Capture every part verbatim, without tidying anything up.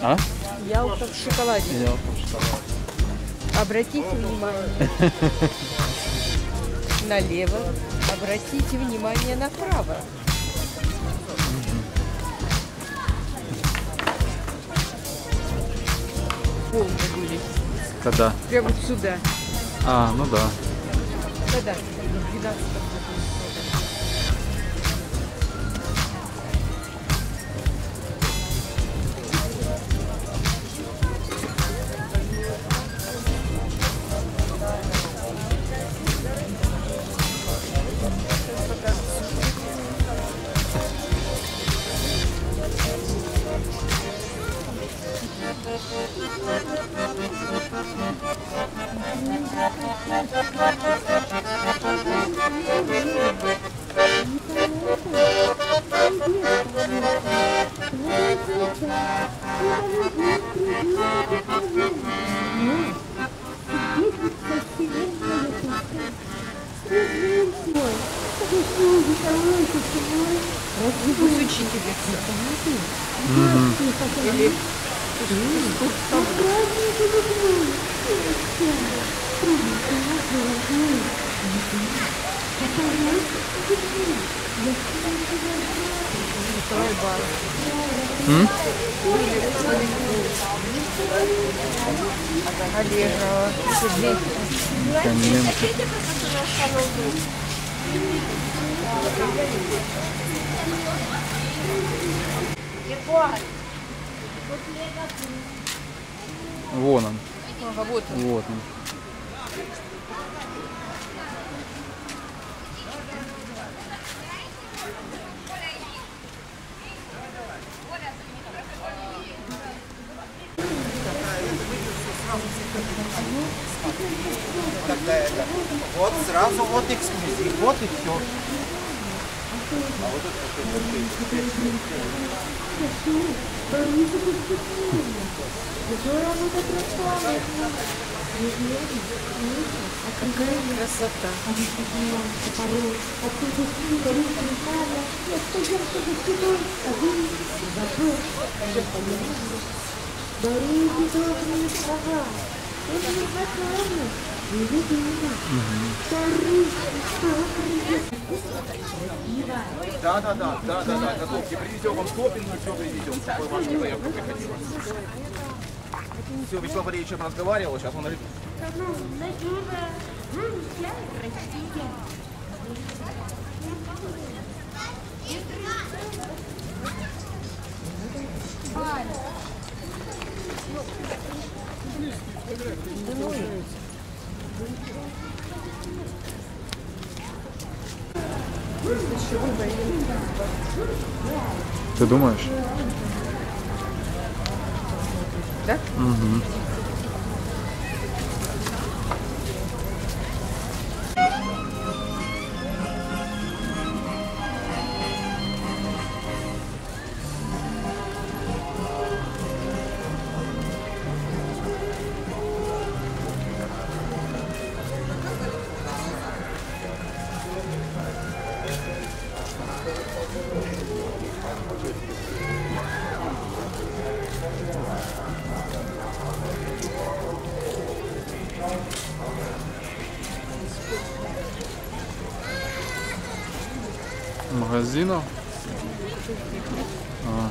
А? Ялта в шоколаде. Ялта в шоколаде. Обратите внимание налево, обратите внимание направо. Полно были. Когда? Прямо вот сюда. А, ну да. Когда? В двенадцатом году. Изучите лекцию. Или Николай Баров. М? Олежа, Сергей. Каменко. Вон он. Ага, вот он. Вот он. Тогда это. Вот сразу вот эксклюзив, вот и все. А вот Какая красота. Да, да, да, да, да, да, готовьте. Привезем вам топпинг, все привезем, чтобы ваш не заявку приходила. Все, Вячеслав Валерьевич разговаривал, сейчас он... Ты думаешь? Да? Угу. Магазинов? А.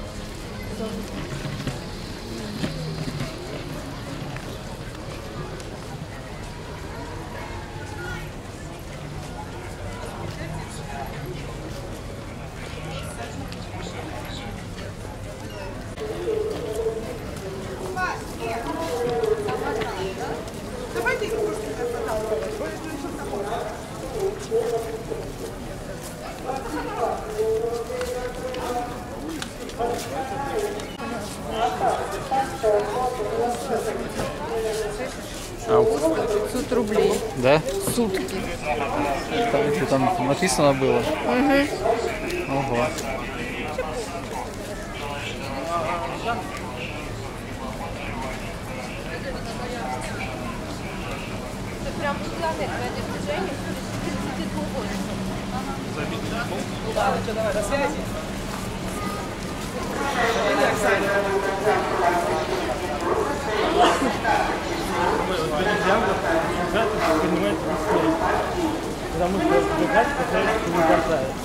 пятьсот рублей. Да? Сутки. Там, что там написано было? Угу. Ого. Прям планет на движение тридцать два года. Давай, до связи. Потому что бежать касается не касается.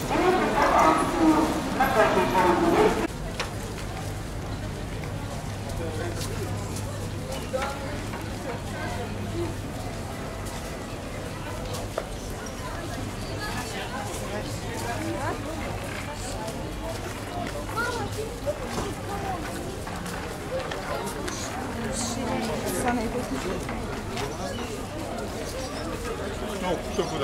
Ну, что куда?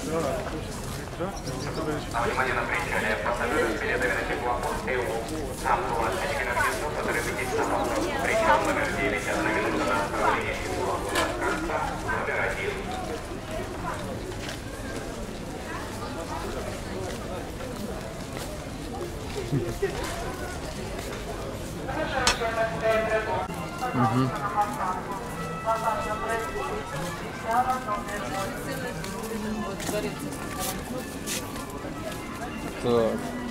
Внимание на причале. Пассажиры с билетами на теплоход ЭУ. Нам положение энергетику, который выйдет на вокзал. Причал номер девять, одна минута на отправление теплохода от конца номер один. Угу. Так.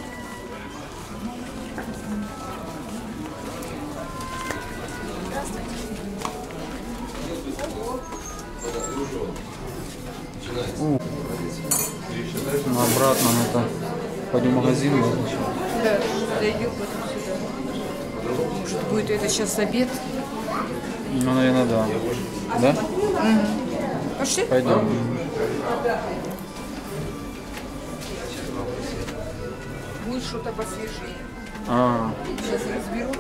У. Ну, обратно мы там пойдем в магазин. Да, дойдем потом сюда. Может, будет это сейчас обед? Ну, наверное, да. Да? Угу. Пошли? Пойдем. Будет что-то посвежее. А, Сейчас разберут.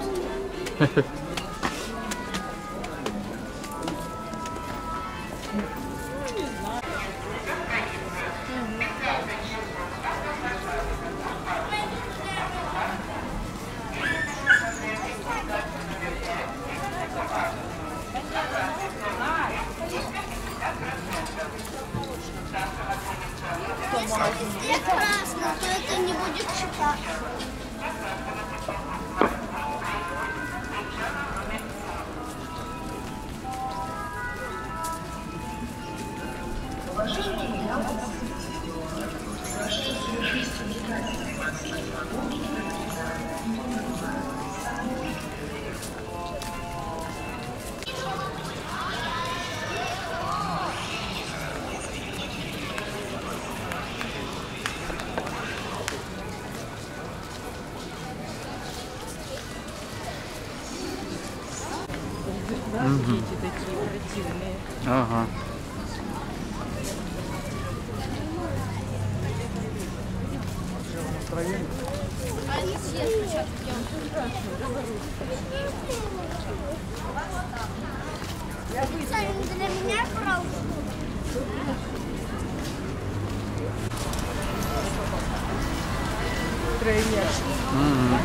Если красно, то это не будет читать. Да, дети такие противные. ага. Для меня правда. Тройняшки. Угу.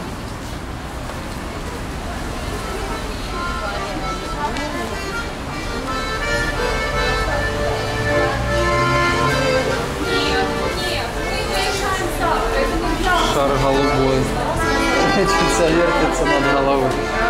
Шар голубой. Чуть вертится над головой.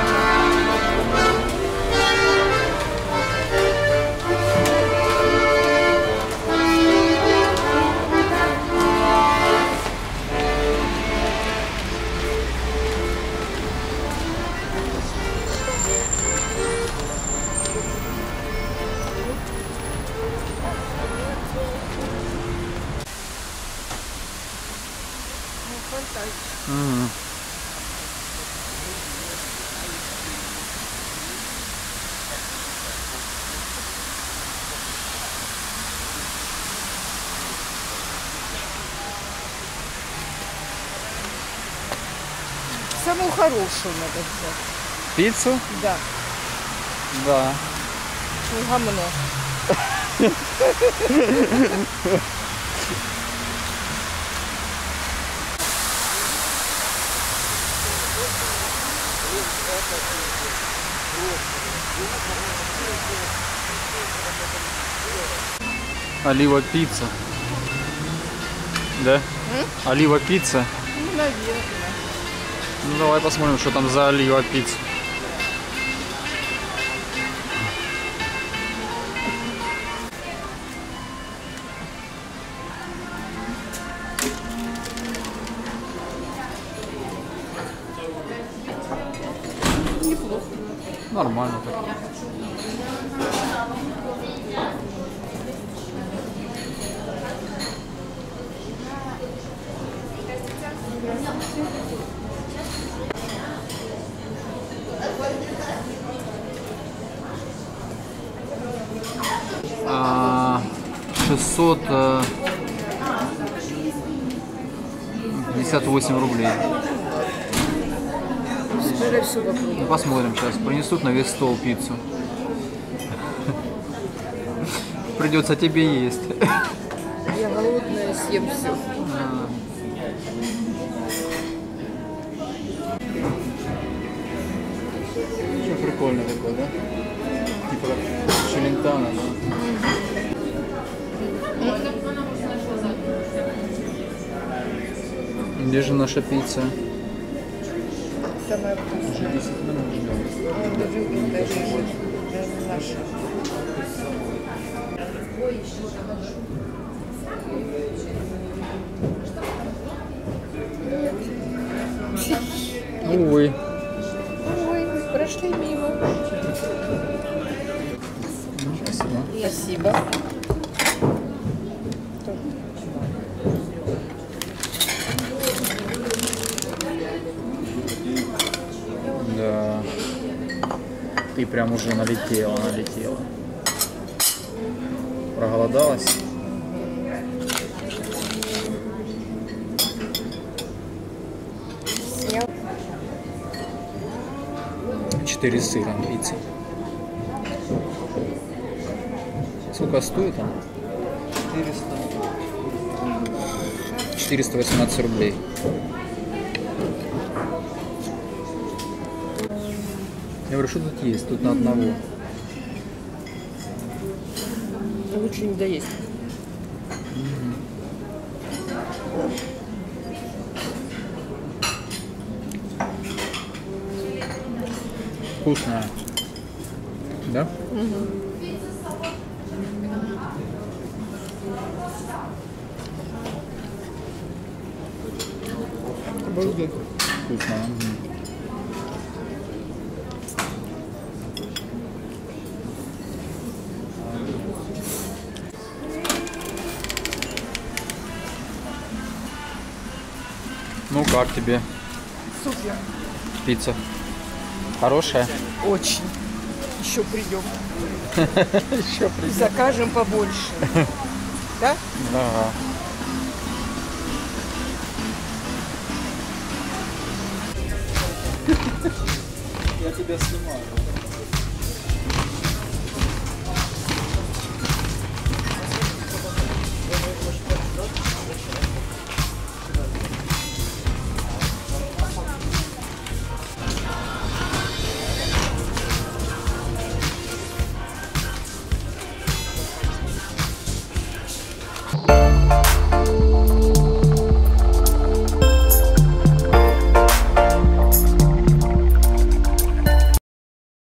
Угу. Самую хорошую надо взять. Пиццу? Да. Да. Ну, гамно. Олива пицца. Да? М? Олива пицца. Ну, наверное. Ну давай посмотрим, что там за олива пицца. Нормально так. А, шестьсот пятьдесят восемь рублей. Скорее всего, попробуем. Посмотрим сейчас. Принесут на весь стол пиццу. Придется тебе есть. Я голодная, съем все. Что прикольно такое, да? Типа как Челентано, да? Где же наша пицца? Самое вкусное. Уже десять минут ждем. Даже не даже наша. Увы. Ой, прошли мимо. Спасибо. Спасибо. Да. Ты прям уже налетела, налетела. Проголодалась? Снял. Четыре сыра на пицце. Сколько стоит она? четыреста восемнадцать рублей. Я говорю, что тут есть? Тут на одного. Лучше не доесть. Вкусная. Да? Обалдеть. Вкусная. Ну как тебе Супер. пицца? Хорошая? Очень. Еще придем. Еще И закажем побольше. Да? Ага. Я тебя снимаю.